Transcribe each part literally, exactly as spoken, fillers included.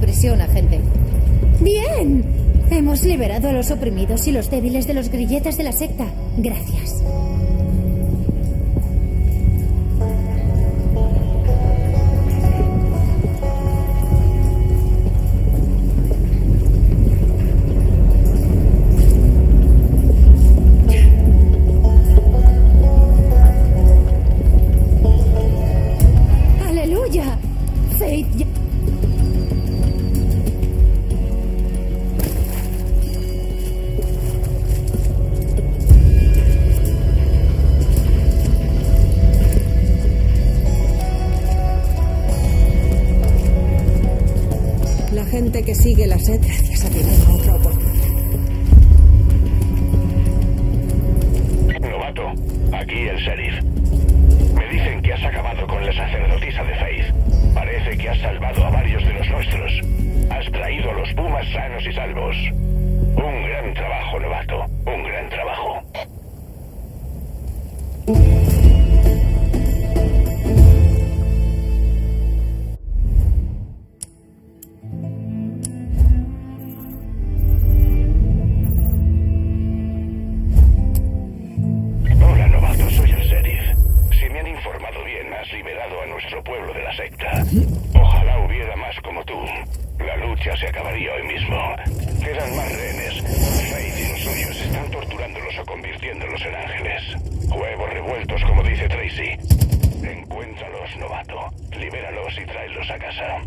prisión, agente. ¡Bien! Hemos liberado a los oprimidos y los débiles de los grilletes de la secta. Gracias. ¡Aleluya! Faith ya... La gente que sigue la sed, gracias a ti, me da otra oportunidad. Novato, aquí el sheriff. Me dicen que has acabado con la sacerdotisa de Faith. Parece que has salvado a varios de los nuestros. Has traído a los pumas sanos y salvos. Un gran trabajo, novato. Un gran trabajo. Hola, novato. Soy el sheriff. Si me han informado bien, has liberado a nuestro pueblo de la secta. Ojalá hubiera más como tú. La lucha se acabaría hoy mismo. Quedan más rehenes. Faith y los suyos están torturándolos o convirtiéndolos en ángeles. Huevos revueltos, como dice Tracy. Encuéntralos, novato. Libéralos y tráelos a casa.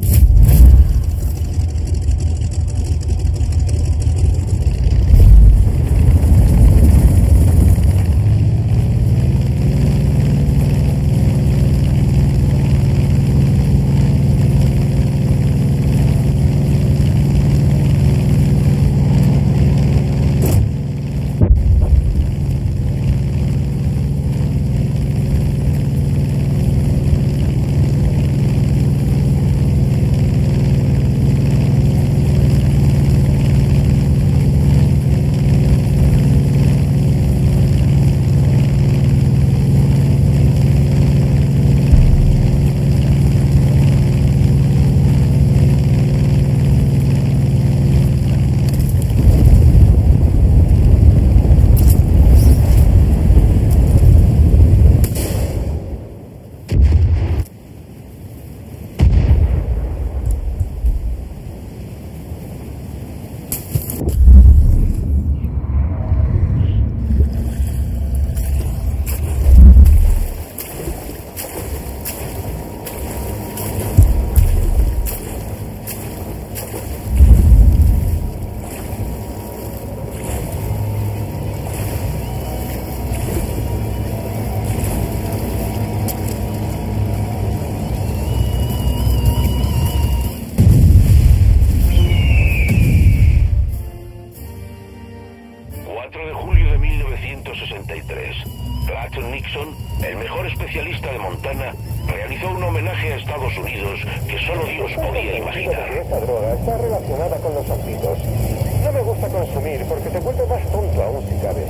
cuatro de julio de mil novecientos sesenta y tres. Clayton Nixon, el mejor especialista de Montana, realizó un homenaje a Estados Unidos que solo Dios podía imaginar. Esa droga está relacionada con los olvidos. No me gusta consumir porque te vuelve más tonto aún si cabe.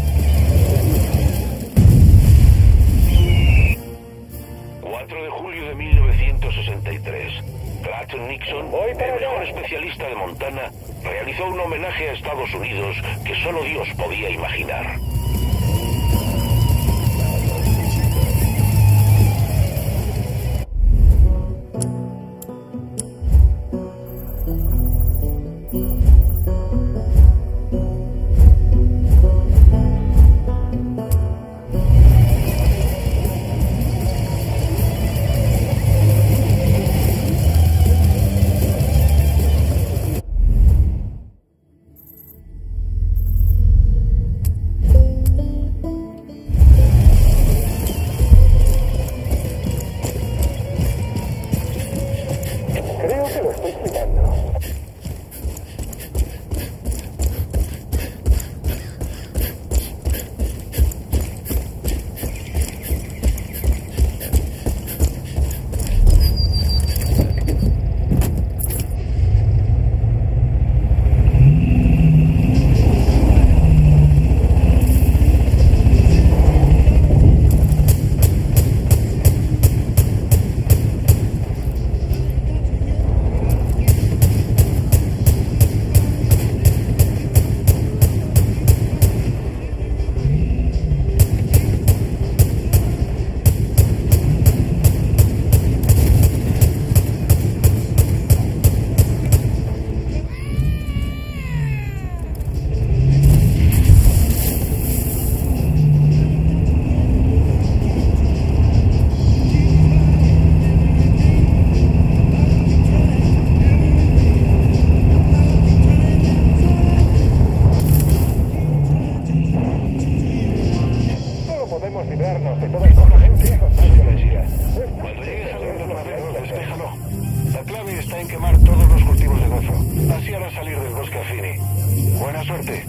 cuatro de julio de mil novecientos sesenta y tres. Clayton Nixon, el mejor especialista de Montana, realizó un homenaje a Estados Unidos que solo Dios podía imaginar. clave está en quemar todos los cultivos de gozo. Así hará salir del bosque a Fini. Buena suerte.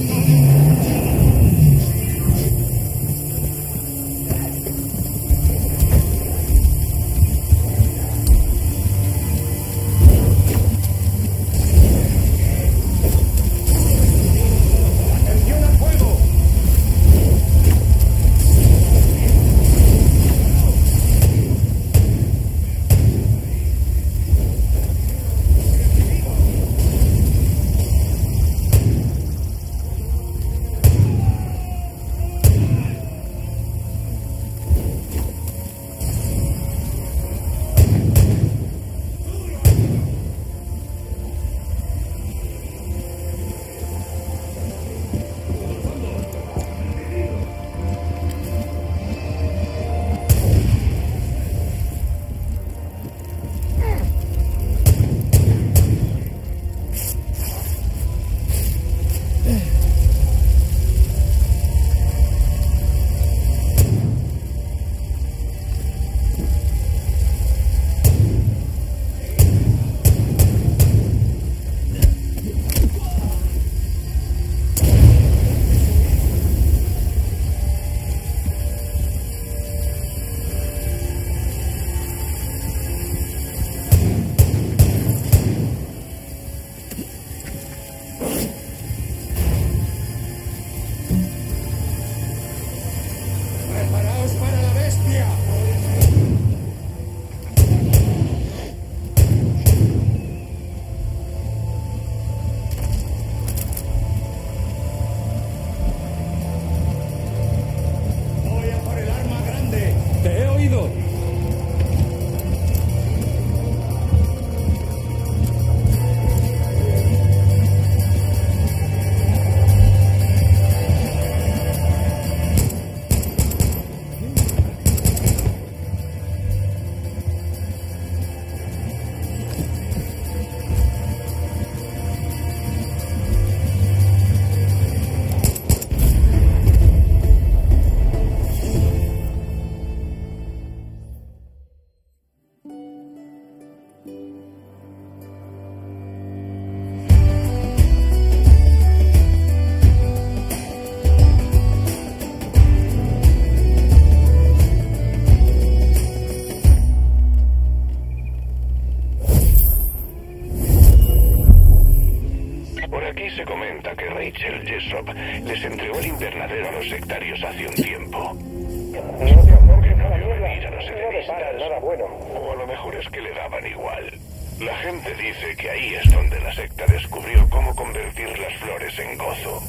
Les entregó el invernadero a los sectarios hace un tiempo. No te acerques a la mierda. No depara nada bueno. O a lo mejor es que le daban igual. La gente dice que ahí es donde la secta descubrió cómo convertir las flores en gozo.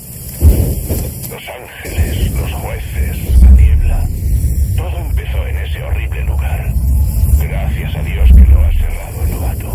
Los ángeles, los jueces, la niebla. Todo empezó en ese horrible lugar. Gracias a Dios que lo ha cerrado, novato.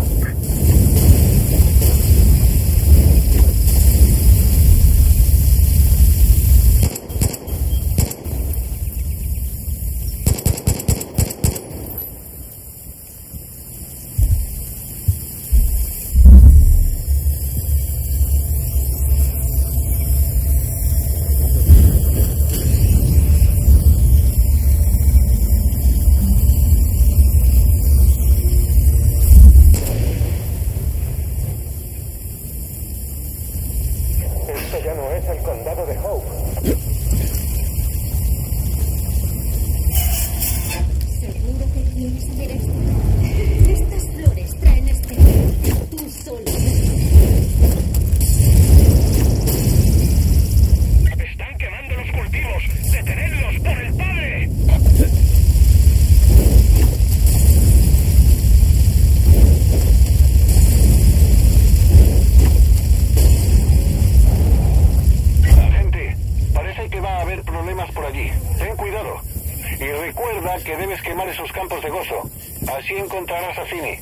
Que debes quemar esos campos de gozo. Así encontrarás a Fini.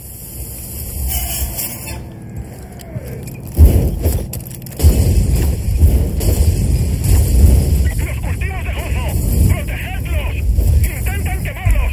¡Los cultivos de gozo! ¡Protegedlos! ¡Intentan quemarlos!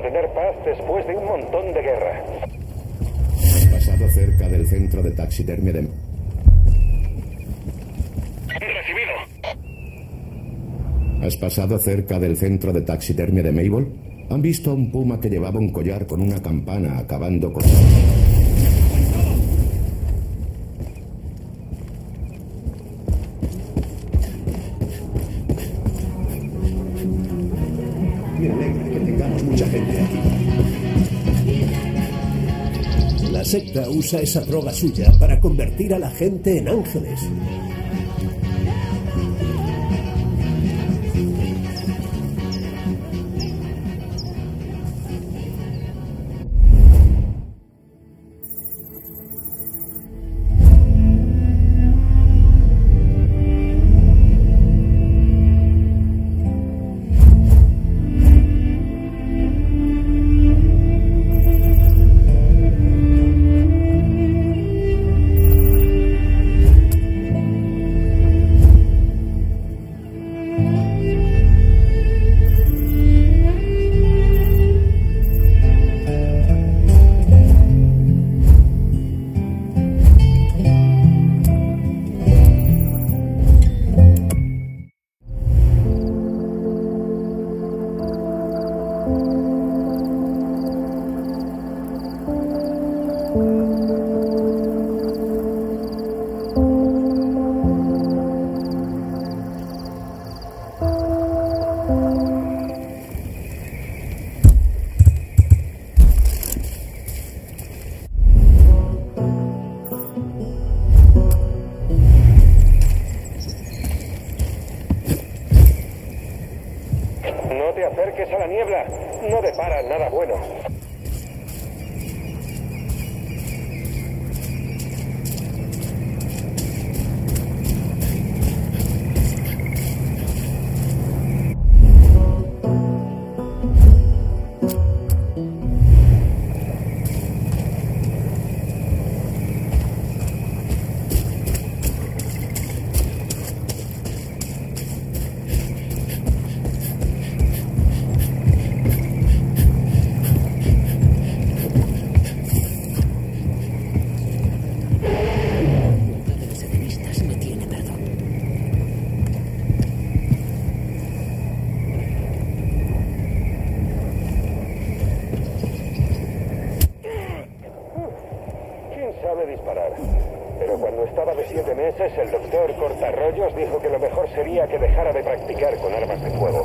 tener paz después de un montón de guerra. Has pasado cerca del centro de taxidermia de... Recibido. ¿Has pasado cerca del centro de taxidermia de Mabel? Han visto a un puma que llevaba un collar con una campana acabando con... Me alegra que tengamos mucha gente aquí. La secta usa esa droga suya para convertir a la gente en ángeles. No te acerques a la niebla. No depara nada bueno. Disparar. Pero cuando estaba de siete meses, el doctor Cortarrollos dijo que lo mejor sería que dejara de practicar con armas de fuego.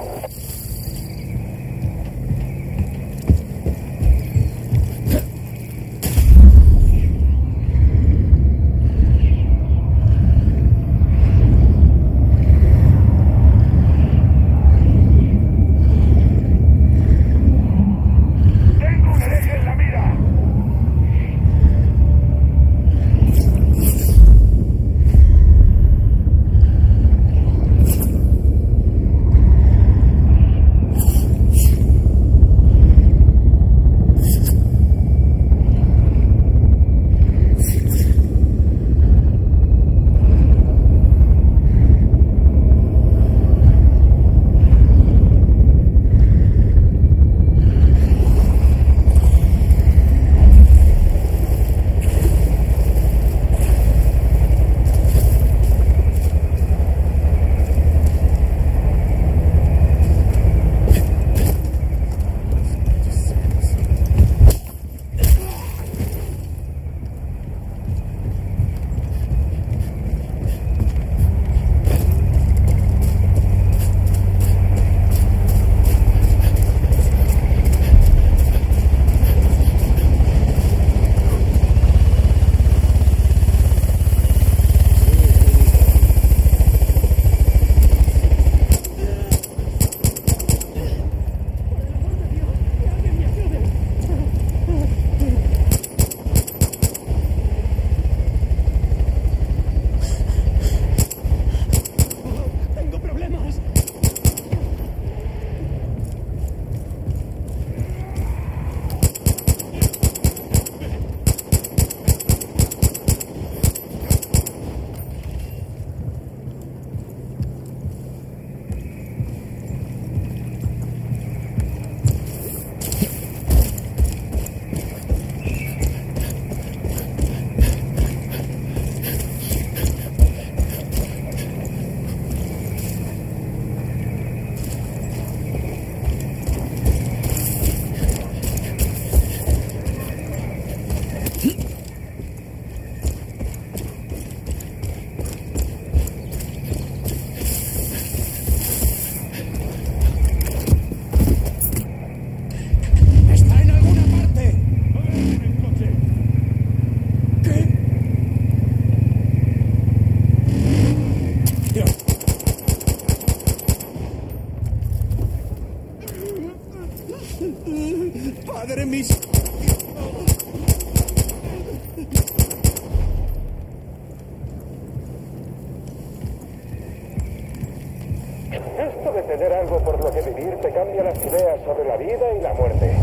sobre la vida y la muerte.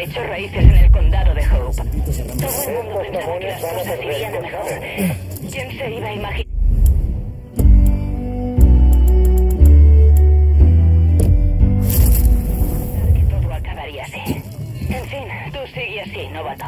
echó raíces en el condado de Hope. Todo el mundo pensaba que las cosas irían a mejor. ¿Quién se iba a imaginar? Que todo acabaría así. En fin, tú sigue así, novato.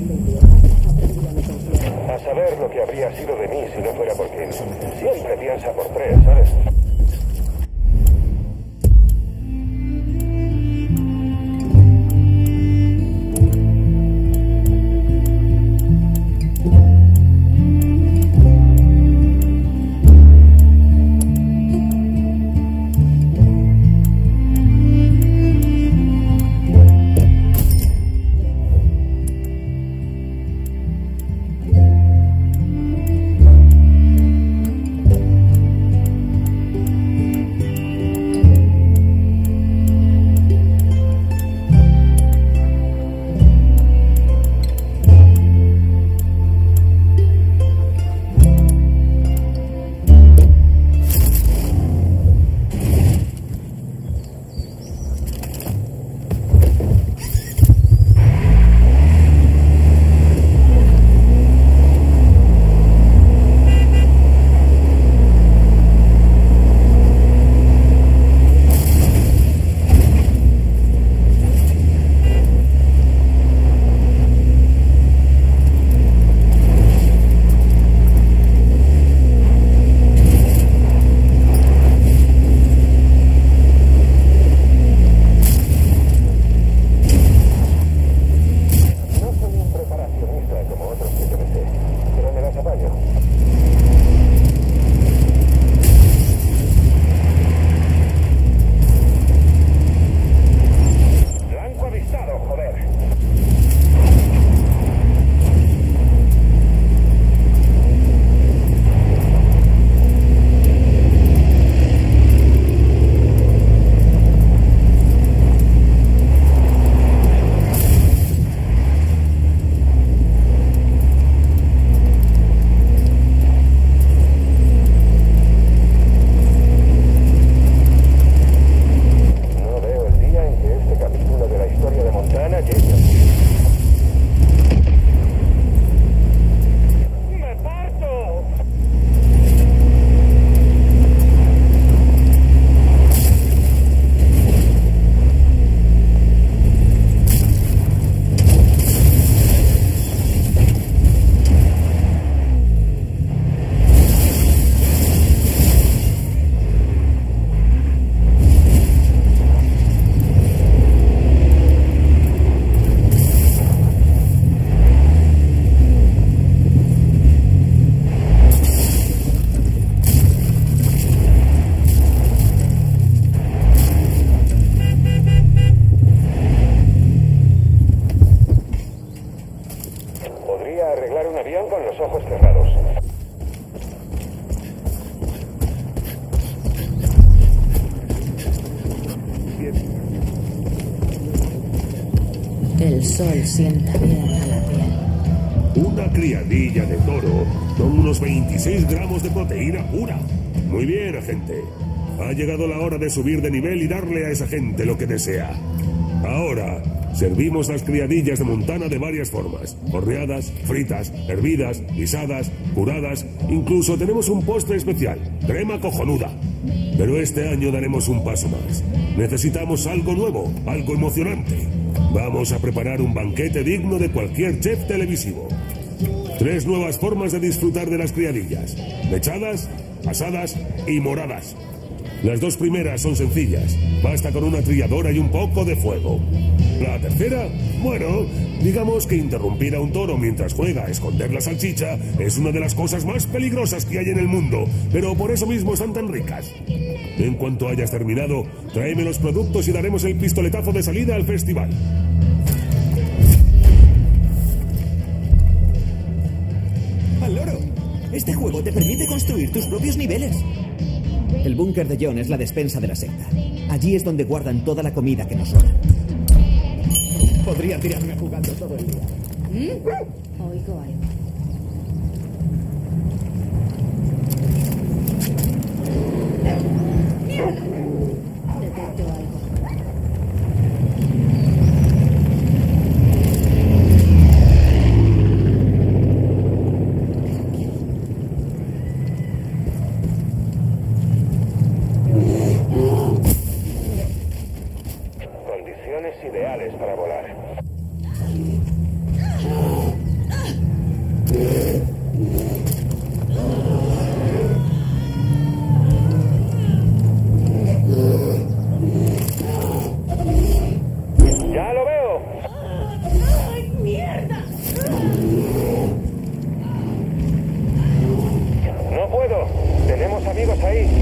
A saber lo que habría sido de mí si no fuera porque siempre piensa por tres, ¿sabes? El sol sienta bien a la piel. Una criadilla de toro son unos veintiséis gramos de proteína pura. Muy bien, agente. Ha llegado la hora de subir de nivel y darle a esa gente lo que desea. Ahora, servimos las criadillas de Montana de varias formas. Horneadas, fritas, hervidas, guisadas, curadas. Incluso tenemos un postre especial, crema cojonuda. Pero este año daremos un paso más. Necesitamos algo nuevo, algo emocionante. Vamos a preparar un banquete digno de cualquier chef televisivo. Tres nuevas formas de disfrutar de las criadillas: mechadas, asadas y moradas. Las dos primeras son sencillas. Basta con una trilladora y un poco de fuego. La tercera, bueno, digamos que interrumpir a un toro mientras juega a esconder la salchicha es una de las cosas más peligrosas que hay en el mundo, pero por eso mismo están tan ricas. En cuanto hayas terminado, tráeme los productos y daremos el pistoletazo de salida al festival. ¡Al loro! Este juego te permite construir tus propios niveles. El búnker de John es la despensa de la secta. Allí es donde guardan toda la comida que nos sobra. Podría tirarme jugando todo el día. ¿Mm? Oigo algo. Detecto algo. Condiciones ideales para volar. amigos ahí.